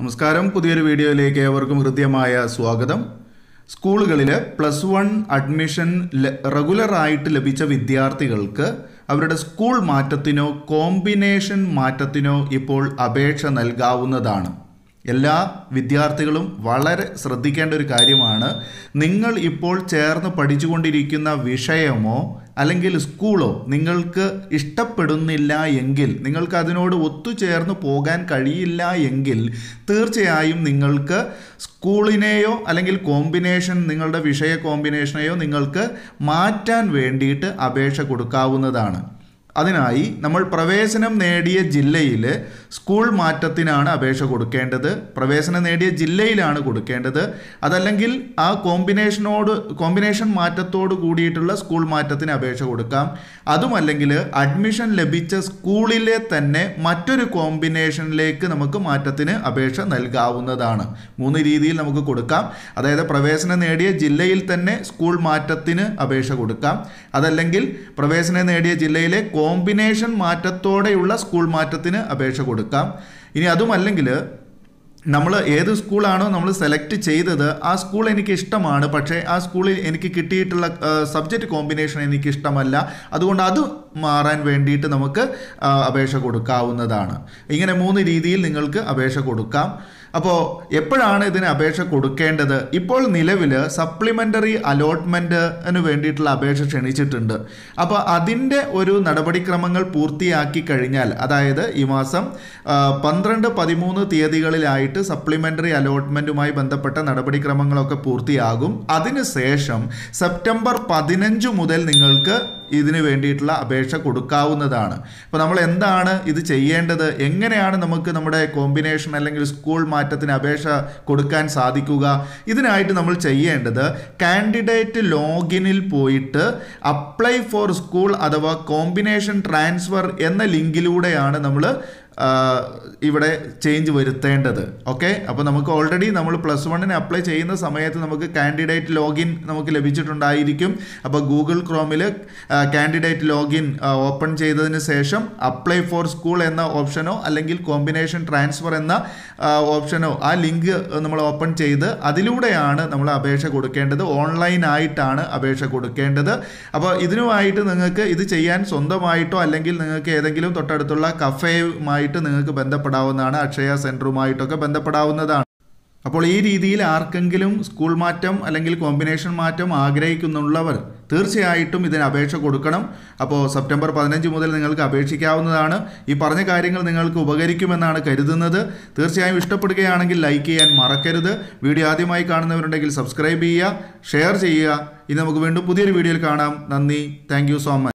നമസ്കാരം പുതിയൊരു വീഡിയോയിലേക്ക് ഏവർക്കും ഹൃദ്യമായ സ്വാഗതം. സ്കൂളുകളിലെ +1 അഡ്മിഷൻ റെഗുലർ ആയിട്ട് ലഭിച്ച വിദ്യാർത്ഥികൾക്ക് അവരുടെ സ്കൂൾ മാറ്റത്തിനോ കോമ്പിനേഷൻ മാറ്റത്തിനോ ഇപ്പോൾ അപേക്ഷ നൽകാവുന്നതാണ്. എല്ലാ വിദ്യാർത്ഥികളും വളരെ ശ്രദ്ധിക്കേണ്ട ഒരു കാര്യമാണ്. നിങ്ങൾ ഇപ്പോൾ ചേർന്ന് പഠിച്ചുകൊണ്ടിരിക്കുന്ന വിഷയമോ അല്ലെങ്കിൽ സ്കൂളോ നിങ്ങൾക്ക് ഇഷ്ടപ്പെടുന്നില്ല എങ്കിൽ, നിങ്ങൾക്ക് അതിനോട് ഒത്തുചേർന്ന് പോകാൻ കഴിയില്ല എങ്കിൽ തീർച്ചയായും നിങ്ങൾക്ക് സ്കൂളിനെയോ അല്ലെങ്കിൽ കോമ്പിനേഷൻ നിങ്ങളുടെ വിഷയ കോമ്പിനേഷനെയോ നിങ്ങൾക്ക് മാറ്റാൻ വേണ്ടിയിട്ട് അപേക്ഷ കൊടുക്കാവുന്നതാണ്. അതിനായി നമ്മൾ പ്രവേശനം നേടിയ ജില്ലയിൽ സ്കൂൾ മാറ്റത്തിനാണ് അപേക്ഷ കൊടുക്കേണ്ടത്. പ്രവേശനം നേടിയ ജില്ലയിലാണ് കൊടുക്കേണ്ടത്. അതല്ലെങ്കിൽ ആ കോമ്പിനേഷൻ മാറ്റത്തോട് കൂടിയിട്ടുള്ള സ്കൂൾ മാറ്റത്തിന് അപേക്ഷ കൊടുക്കാം. അതുമല്ലെങ്കിൽ അഡ്മിഷൻ ലഭിച്ച സ്കൂളിലെ തന്നെ മറ്റൊരു കോമ്പിനേഷനിലേക്ക് നമുക്ക് മാറ്റത്തിന് അപേക്ഷ നൽകാവുന്നതാണ്. 3 രീതിയിൽ നമുക്ക് കൊടുക്കാം. അതായത് പ്രവേശനം നേടിയ ജില്ലയിൽ തന്നെ സ്കൂൾ മാറ്റത്തിന് അപേക്ഷ കൊടുക്കാം. അതല്ലെങ്കിൽ പ്രവേശനം നേടിയ ജില്ലയിലെ കോമ്പിനേഷൻ മാറ്റത്തോടെയുള്ള സ്കൂൾ മാറ്റത്തിന് അപേക്ഷ കൊടുക്കാം. ഇനി അതുമല്ലെങ്കിൽ നമ്മൾ ഏത് സ്കൂളാണോ നമ്മൾ സെലക്ട് ചെയ്തത് ആ സ്കൂൾ എനിക്ക് ഇഷ്ടമാണ്, പക്ഷേ ആ സ്കൂളിൽ എനിക്ക് കിട്ടിയിട്ടുള്ള സബ്ജക്റ്റ് കോമ്പിനേഷൻ എനിക്ക് ഇഷ്ടമല്ല, അതുകൊണ്ട് അത് മാറാൻ വേണ്ടിയിട്ട് നമുക്ക് അപേക്ഷ കൊടുക്കാവുന്നതാണ്. ഇങ്ങനെ 3 രീതിയിൽ നിങ്ങൾക്ക് അപേക്ഷ കൊടുക്കാം. അപ്പോൾ എപ്പോഴാണ് ഇതിന് അപേക്ഷ കൊടുക്കേണ്ടത്? ഇപ്പോൾ നിലവിൽ സപ്ലിമെൻ്ററി അലോട്ട്മെൻറ്റിന് വേണ്ടിയിട്ടുള്ള അപേക്ഷ ക്ഷണിച്ചിട്ടുണ്ട്. അപ്പോൾ അതിൻ്റെ ഒരു നടപടിക്രമങ്ങൾ പൂർത്തിയാക്കി കഴിഞ്ഞാൽ, അതായത് ഈ മാസം 12, 13 തീയതികളിലായിട്ട് സപ്ലിമെൻ്ററി അലോട്ട്മെൻറ്റുമായി ബന്ധപ്പെട്ട നടപടിക്രമങ്ങളൊക്കെ പൂർത്തിയാകും. അതിനുശേഷം സെപ്റ്റംബർ 15 മുതൽ നിങ്ങൾക്ക് ഇതിന് വേണ്ടിയിട്ടുള്ള അപേക്ഷ കൊടുക്കാവുന്നതാണ്. അപ്പോൾ നമ്മൾ എന്താണ് ഇത് ചെയ്യേണ്ടത്? എങ്ങനെയാണ് നമുക്ക് നമ്മുടെ കോമ്പിനേഷൻ അല്ലെങ്കിൽ സ്കൂൾ മാറ്റത്തിന് അപേക്ഷ കൊടുക്കാൻ സാധിക്കുക? ഇതിനായിട്ട് നമ്മൾ ചെയ്യേണ്ടത് കാൻഡിഡേറ്റ് ലോഗിനിൽ പോയിട്ട് അപ്ലൈ ഫോർ സ്കൂൾ അഥവാ കോമ്പിനേഷൻ ട്രാൻസ്ഫർ എന്ന ലിങ്കിലൂടെയാണ് നമ്മൾ ഇവിടെ ചേഞ്ച് വരുത്തേണ്ടത്. ഓക്കെ, അപ്പോൾ നമുക്ക് ഓൾറെഡി നമ്മൾ +1 അപ്ലൈ ചെയ്യുന്ന സമയത്ത് നമുക്ക് കാൻഡിഡേറ്റ് ലോഗിൻ നമുക്ക് ലഭിച്ചിട്ടുണ്ടായിരിക്കും. അപ്പോൾ ഗൂഗിൾ ക്രോമിൽ കാൻഡിഡേറ്റ് ലോഗിൻ ഓപ്പൺ ചെയ്തതിന് ശേഷം അപ്ലൈ ഫോർ സ്കൂൾ എന്ന ഓപ്ഷനോ അല്ലെങ്കിൽ കോമ്പിനേഷൻ ട്രാൻസ്ഫർ എന്ന ഓപ്ഷനോ ആ ലിങ്ക് നമ്മൾ ഓപ്പൺ ചെയ്ത് അതിലൂടെയാണ് നമ്മൾ അപേക്ഷ കൊടുക്കേണ്ടത്. ഓൺലൈനായിട്ടാണ് അപേക്ഷ കൊടുക്കേണ്ടത്. അപ്പോൾ ഇതിനുമായിട്ട് നിങ്ങൾക്ക് ഇത് ചെയ്യാൻ സ്വന്തമായിട്ടോ അല്ലെങ്കിൽ നിങ്ങൾക്ക് ഏതെങ്കിലും തൊട്ടടുത്തുള്ള കഫേയുമായി നിങ്ങൾക്ക് ബന്ധപ്പെടാവുന്നതാണ്. അക്ഷയ സെൻറ്ററുമായിട്ടൊക്കെ ബന്ധപ്പെടാവുന്നതാണ്. അപ്പോൾ ഈ രീതിയിൽ ആർക്കെങ്കിലും സ്കൂൾ മാറ്റം അല്ലെങ്കിൽ കോമ്പിനേഷൻ മാറ്റം ആഗ്രഹിക്കുന്നുള്ളവർ തീർച്ചയായിട്ടും ഇതിന് അപേക്ഷ കൊടുക്കണം. അപ്പോൾ സെപ്റ്റംബർ 15 മുതൽ നിങ്ങൾക്ക് അപേക്ഷിക്കാവുന്നതാണ്. ഈ പറഞ്ഞ കാര്യങ്ങൾ നിങ്ങൾക്ക് ഉപകരിക്കുമെന്നാണ് കരുതുന്നത്. തീർച്ചയായും ഇഷ്ടപ്പെടുകയാണെങ്കിൽ ലൈക്ക് ചെയ്യാൻ മറക്കരുത്. വീഡിയോ ആദ്യമായി കാണുന്നവരുണ്ടെങ്കിൽ സബ്സ്ക്രൈബ് ചെയ്യുക, ഷെയർ ചെയ്യുക. ഇനി നമുക്ക് വീണ്ടും പുതിയൊരു വീഡിയോയിൽ കാണാം. നന്ദി. Thank you so much.